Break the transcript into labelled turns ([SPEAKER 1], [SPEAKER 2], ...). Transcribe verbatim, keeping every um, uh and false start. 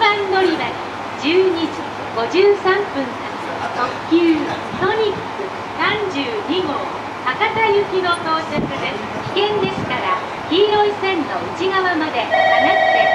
[SPEAKER 1] 番乗り場じゅうにじごじゅうさんぷん発特急ソニックさんじゅうにごう博多行きの到着です。危険ですから黄色い線の内側まで下がって